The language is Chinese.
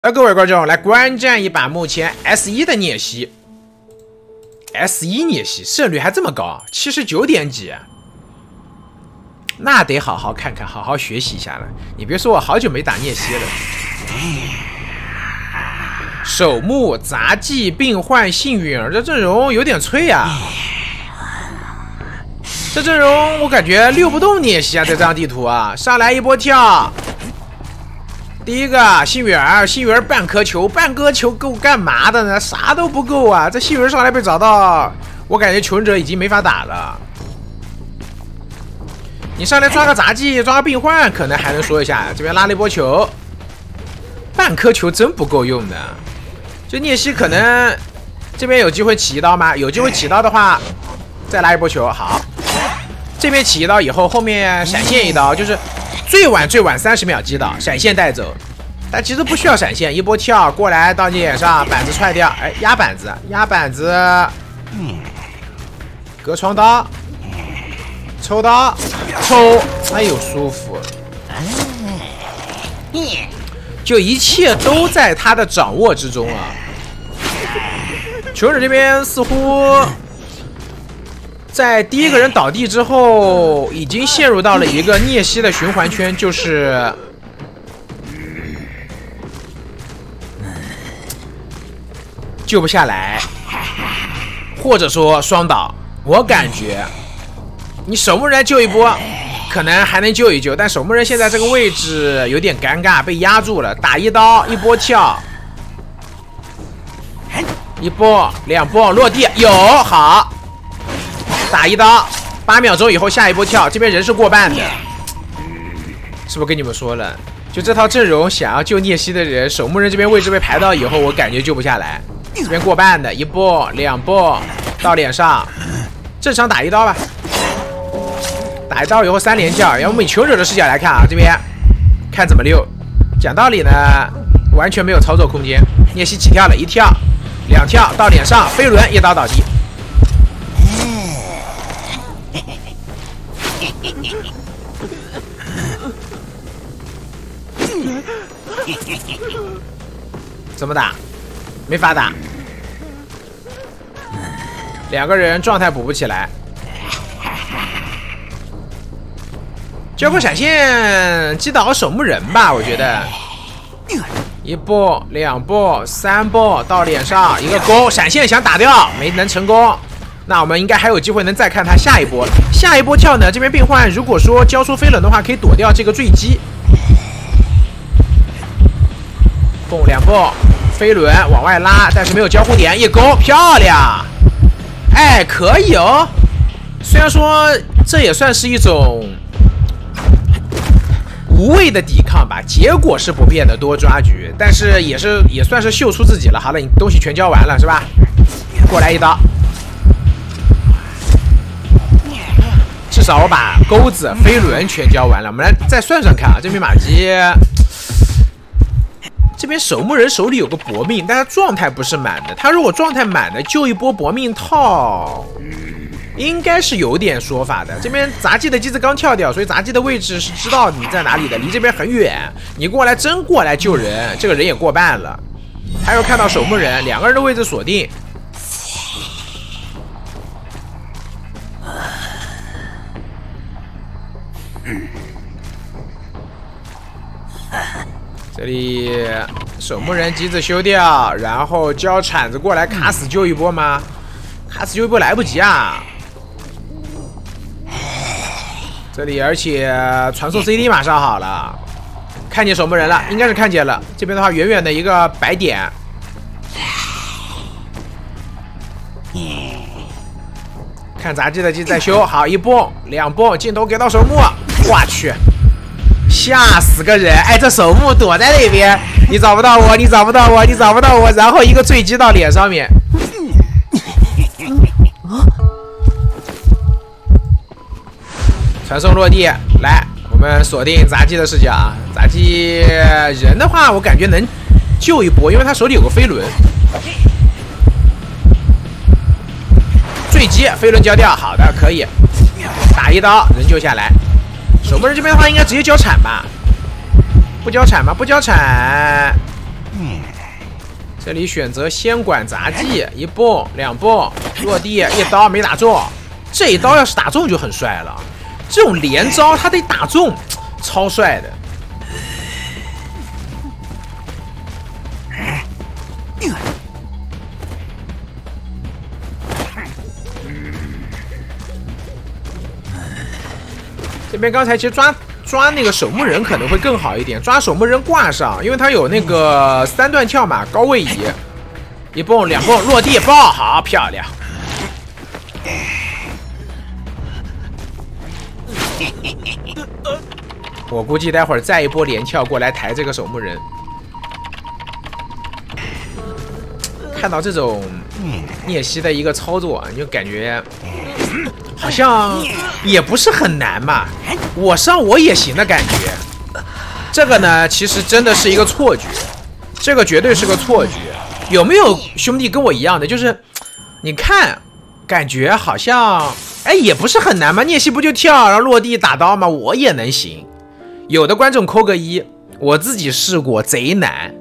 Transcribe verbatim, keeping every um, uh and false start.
呃，各位观众，来观战一把目前 S 一 的聂西 ，S 一 聂西胜率还这么高，七十九点几，那得好好看看，好好学习一下了。你别说我好久没打聂西了。守墓、杂技、病患、幸运儿，这阵容有点脆啊。这阵容我感觉溜不动聂西啊，在这张地图啊，上来一波跳。 第一个幸运儿，幸运儿半颗球，半颗球够干嘛的呢？啥都不够啊！这幸运儿上来被找到，我感觉求生者已经没法打了。你上来抓个杂技，抓个病患，可能还能说一下。这边拉了一波球，半颗球真不够用的。就聂西可能这边有机会起一刀吗？有机会起刀的话，再拉一波球。好，这边起一刀以后，后面闪现一刀，就是。 最晚最晚三十秒击倒，闪现带走，但其实不需要闪现，一波跳过来到你脸上，板子踹掉，哎，压板子，压板子，隔窗刀，抽刀，抽，哎呦舒服，就一切都在他的掌握之中啊。求生者这边似乎。 在第一个人倒地之后，已经陷入到了一个聂西的循环圈，就是救不下来，或者说双倒。我感觉你守墓人救一波，可能还能救一救，但守墓人现在这个位置有点尴尬，被压住了。打一刀，一波跳，一波两波落地，有好。 打一刀，八秒钟以后下一波跳，这边人是过半的，是不是跟你们说了？就这套阵容，想要救聂西的人，守墓人这边位置被排到以后，我感觉救不下来。这边过半的，一波两波到脸上，正常打一刀吧。打一刀以后三连跳，然后我们以求生者的视角来看啊，这边看怎么溜。讲道理呢，完全没有操作空间。聂西起跳了，一跳，两跳到脸上，飞轮一刀倒地。 怎么打？没法打。两个人状态补不起来。交波闪现击倒守墓人吧，我觉得。一波、两波、三波到脸上，一个勾闪现想打掉，没能成功。 那我们应该还有机会能再看他下一波。下一波跳呢？这边病患如果说交出飞轮的话，可以躲掉这个坠击。蹦两蹦，飞轮往外拉，但是没有交互点，一勾漂亮。哎，可以哦。虽然说这也算是一种无谓的抵抗吧，结果是不变的多抓局，但是也是也算是秀出自己了。好了，你东西全交完了是吧？过来一刀。 至少我把钩子、飞轮全交完了。我们来再算算看啊，这边马基，这边守墓人手里有个搏命，但他状态不是满的。他如果状态满的，救一波搏命套，应该是有点说法的。这边杂技的机子刚跳掉，所以杂技的位置是知道你在哪里的，离这边很远。你过来真过来救人，这个人也过半了。还有看到守墓人，两个人的位置锁定。 这里守墓人机子修掉，然后交铲子过来卡死救一波吗？卡死救一波来不及啊！这里而且传送 C D 马上好了，看见守墓人了，应该是看见了。这边的话，远远的一个白点，看杂技的机在修，好一波两波，镜头给到守墓，我去！ 吓死个人！哎，这守墓躲在那边，你找不到我，你找不到我，你找不到我，然后一个坠击到脸上面。传送落地，来，我们锁定杂技的视角啊。杂技人的话，我感觉能救一波，因为他手里有个飞轮。坠击，飞轮交掉，好的，可以打一刀，人救下来。 守墓人这边的话，应该直接交铲吧？不交铲吗？不交铲， 这里选择先管杂技，一蹦两蹦落地，一刀没打中。这一刀要是打中就很帅了。这种连招他得打中，超帅的。这边刚才其实抓抓那个守墓人可能会更好一点，抓守墓人挂上，因为他有那个三段跳嘛，高位移，一蹦两蹦落地爆，好漂亮。我估计待会儿再一波连跳过来抬这个守墓人。看到这种聂西的一个操作，你就感觉好像也不是很难嘛，我上我也行的感觉。这个呢，其实真的是一个错觉，这个绝对是个错觉。有没有兄弟跟我一样的？就是你看，感觉好像哎也不是很难嘛，聂西不就跳然后落地打刀吗？我也能行。有的观众扣个一，我自己试过，贼难。